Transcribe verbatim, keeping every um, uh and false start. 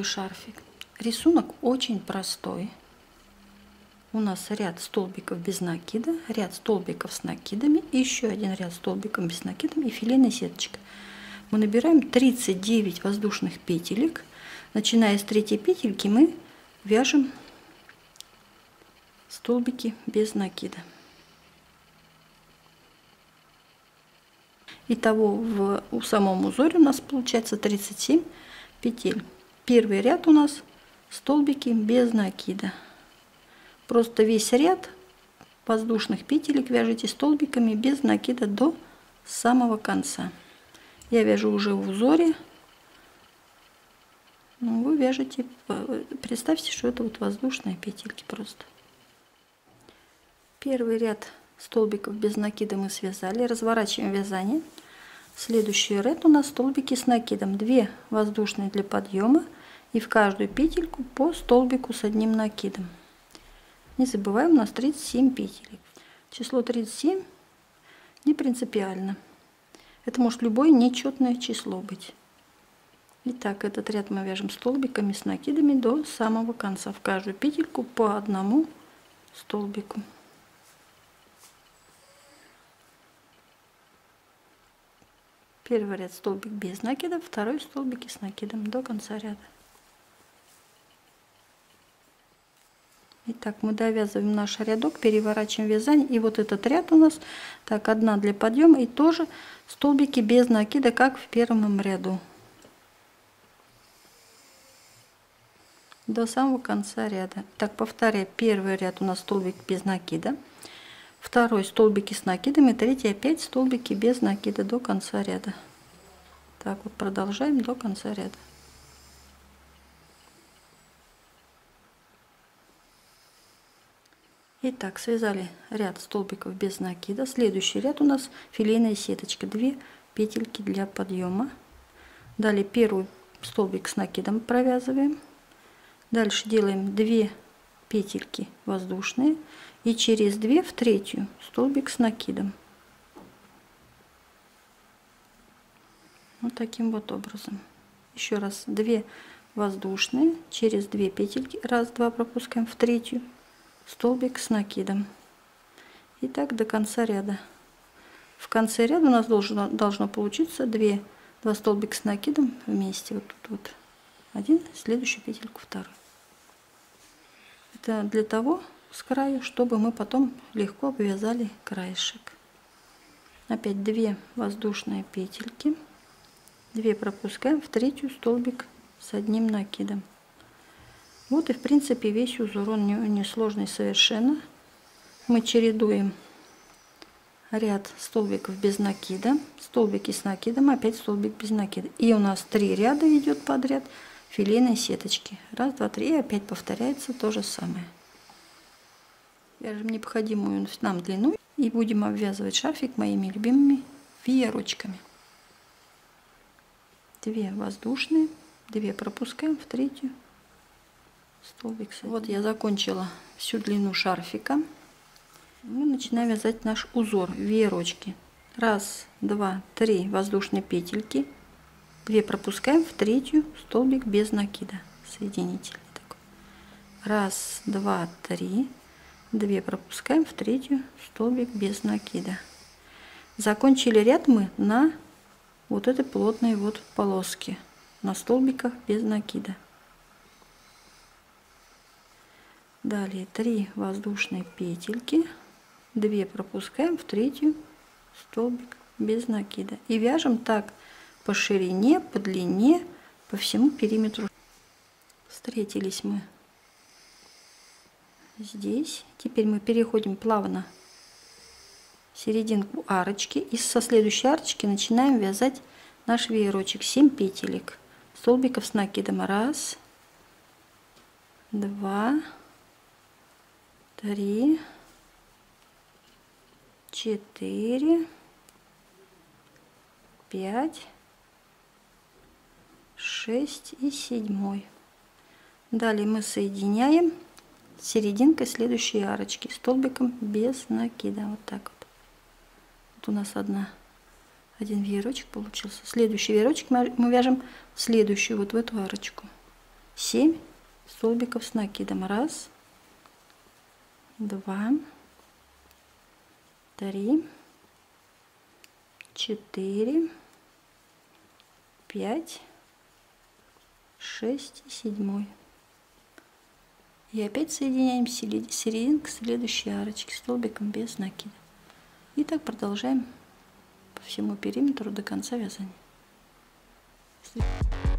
шарфик. Рисунок очень простой. У нас ряд столбиков без накида, ряд столбиков с накидами, и еще один ряд столбиков без накидом и филейная сеточка. Мы набираем тридцать девять воздушных петелек. Начиная с третьей петельки мы вяжем столбики без накида. Итого в, в самом узоре у нас получается тридцать семь петель. Первый ряд у нас столбики без накида. Просто весь ряд воздушных петелек вяжите столбиками без накида до самого конца. Я вяжу уже в узоре. Ну, вы вяжете, представьте, что это вот воздушные петельки просто. Первый ряд столбиков без накида мы связали, разворачиваем вязание. Следующий ряд у нас столбики с накидом, две воздушные для подъема и в каждую петельку по столбику с одним накидом. Не забываем, у нас тридцать семь петелек. Число тридцать семь не принципиально, это может любое нечетное число быть. Итак, этот ряд мы вяжем столбиками с накидами до самого конца, в каждую петельку по одному столбику. Первый ряд столбик без накида, второй столбики с накидом до конца ряда. Итак, мы довязываем наш рядок, переворачиваем вязание, и вот этот ряд у нас, так, одна для подъема и тоже столбики без накида, как в первом ряду. До самого конца ряда. Так, повторяю, первый ряд у нас столбик без накида, второй столбики с накидами, третий опять столбики без накида до конца ряда. Так вот продолжаем до конца ряда. Итак, связали ряд столбиков без накида. Следующий ряд у нас филейная сеточка, две петельки для подъема. Далее первый столбик с накидом провязываем. Дальше делаем две петельки воздушные и через две в третью столбик с накидом. Вот таким вот образом. Еще раз две воздушные, через две петельки, раз, два пропускаем, в третью столбик с накидом. И так до конца ряда. В конце ряда у нас должно, должно получиться две, два столбика с накидом вместе. Вот тут вот один, следующую петельку вторую. Это для того с краю, чтобы мы потом легко обвязали краешек. Опять две воздушные петельки, две пропускаем, в третью столбик с одним накидом. Вот и в принципе весь узор, он не, не сложный совершенно. Мы чередуем ряд столбиков без накида, столбики с накидом, опять столбик без накида. И у нас три ряда идет подряд филейной сеточки. Раз, два, три, и опять повторяется то же самое. Вяжем необходимую нам длину и будем обвязывать шарфик моими любимыми веерочками. Две воздушные, две пропускаем, в третью столбик. Вот я закончила всю длину шарфика. Мы начинаем вязать наш узор, веерочки. Раз, два, три воздушные петельки, две пропускаем, в третью столбик без накида, соединительный такой. Раз, два, три, две пропускаем, в третью столбик без накида. Закончили ряд мы на вот этой плотной вот полоске, на столбиках без накида. Далее три воздушные петельки, две пропускаем, в третью столбик без накида. И вяжем так по ширине, по длине, по всему периметру. Встретились мы здесь. Теперь мы переходим плавно в серединку арочки. И со следующей арочки начинаем вязать наш веерочек. семь петелек, столбиков с накидом. Раз, два, три, четыре, пять, шесть и седьмой. Далее мы соединяем серединкой следующей арочки столбиком без накида. Вот так вот. Вот у нас одна, один веерочек получился. Следующий веерочек мы, мы вяжем в следующую, вот в эту арочку. семь столбиков с накидом. Раз, два, три, четыре, пять, шесть и седьмой. И опять соединяем серединку к следующей арочке столбиком без накида. И так продолжаем по всему периметру до конца вязания.